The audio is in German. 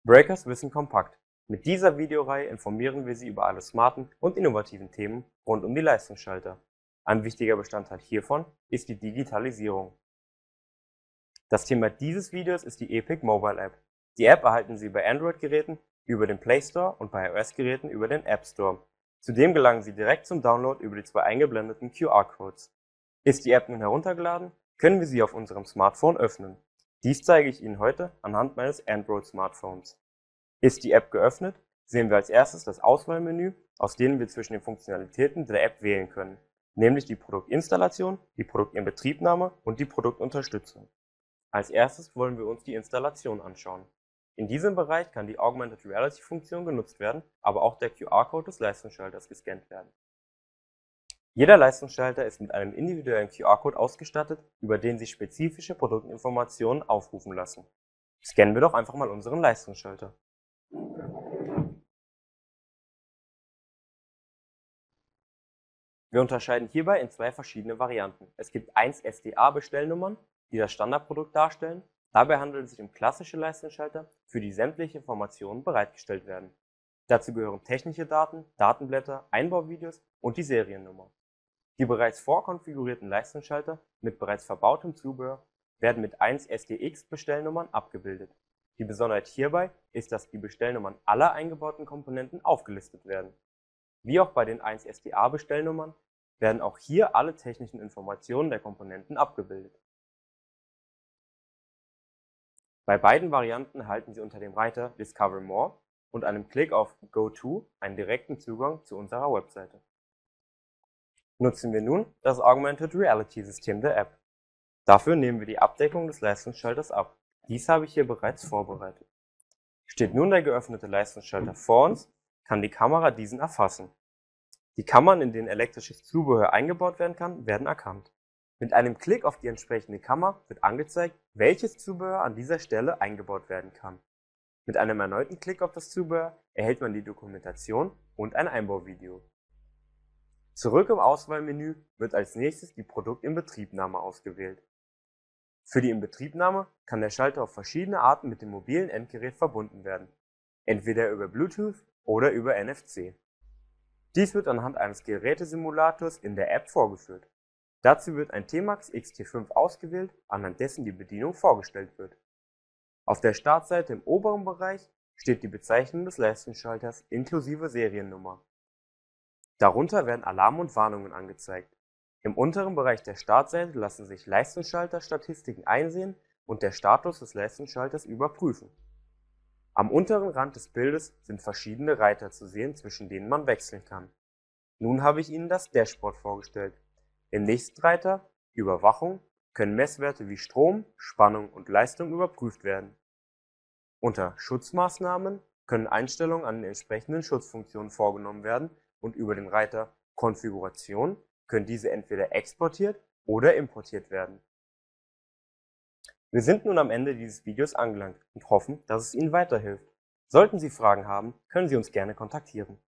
Breakers Wissen kompakt. Mit dieser Videoreihe informieren wir Sie über alle smarten und innovativen Themen rund um die Leistungsschalter. Ein wichtiger Bestandteil hiervon ist die Digitalisierung. Das Thema dieses Videos ist die Epic Mobile App. Die App erhalten Sie bei Android-Geräten über den Play Store und bei iOS-Geräten über den App Store. Zudem gelangen Sie direkt zum Download über die zwei eingeblendeten QR-Codes. Ist die App nun heruntergeladen, können wir sie auf unserem Smartphone öffnen. Dies zeige ich Ihnen heute anhand meines Android-Smartphones. Ist die App geöffnet, sehen wir als erstes das Auswahlmenü, aus dem wir zwischen den Funktionalitäten der App wählen können, nämlich die Produktinstallation, die Produktinbetriebnahme und die Produktunterstützung. Als erstes wollen wir uns die Installation anschauen. In diesem Bereich kann die Augmented Reality Funktion genutzt werden, aber auch der QR-Code des Leistungsschalters gescannt werden. Jeder Leistungsschalter ist mit einem individuellen QR-Code ausgestattet, über den sich spezifische Produktinformationen aufrufen lassen. Scannen wir doch einfach mal unseren Leistungsschalter. Wir unterscheiden hierbei in zwei verschiedene Varianten. Es gibt 1 SDA-Bestellnummern, die das Standardprodukt darstellen. Dabei handelt es sich um klassische Leistungsschalter, für die sämtliche Informationen bereitgestellt werden. Dazu gehören technische Daten, Datenblätter, Einbauvideos und die Seriennummer. Die bereits vorkonfigurierten Leistungsschalter mit bereits verbautem Zubehör werden mit 1 SDX-Bestellnummern abgebildet. Die Besonderheit hierbei ist, dass die Bestellnummern aller eingebauten Komponenten aufgelistet werden. Wie auch bei den 1 SDA-Bestellnummern werden auch hier alle technischen Informationen der Komponenten abgebildet. Bei beiden Varianten erhalten Sie unter dem Reiter Discover More und einem Klick auf Go To einen direkten Zugang zu unserer Webseite. Nutzen wir nun das Augmented Reality System der App. Dafür nehmen wir die Abdeckung des Leistungsschalters ab. Dies habe ich hier bereits vorbereitet. Steht nun der geöffnete Leistungsschalter vor uns, kann die Kamera diesen erfassen. Die Kammern, in denen elektrisches Zubehör eingebaut werden kann, werden erkannt. Mit einem Klick auf die entsprechende Kammer wird angezeigt, welches Zubehör an dieser Stelle eingebaut werden kann. Mit einem erneuten Klick auf das Zubehör erhält man die Dokumentation und ein Einbauvideo. Zurück im Auswahlmenü wird als nächstes die Produktinbetriebnahme ausgewählt. Für die Inbetriebnahme kann der Schalter auf verschiedene Arten mit dem mobilen Endgerät verbunden werden, entweder über Bluetooth oder über NFC. Dies wird anhand eines Gerätesimulators in der App vorgeführt. Dazu wird ein T-Max XT5 ausgewählt, anhand dessen die Bedienung vorgestellt wird. Auf der Startseite im oberen Bereich steht die Bezeichnung des Leistungsschalters inklusive Seriennummer. Darunter werden Alarme und Warnungen angezeigt. Im unteren Bereich der Startseite lassen sich Leistungsschalter-Statistiken einsehen und der Status des Leistungsschalters überprüfen. Am unteren Rand des Bildes sind verschiedene Reiter zu sehen, zwischen denen man wechseln kann. Nun habe ich Ihnen das Dashboard vorgestellt. Im nächsten Reiter, Überwachung, können Messwerte wie Strom, Spannung und Leistung überprüft werden. Unter Schutzmaßnahmen können Einstellungen an den entsprechenden Schutzfunktionen vorgenommen werden und über den Reiter Konfiguration können diese entweder exportiert oder importiert werden. Wir sind nun am Ende dieses Videos angelangt und hoffen, dass es Ihnen weiterhilft. Sollten Sie Fragen haben, können Sie uns gerne kontaktieren.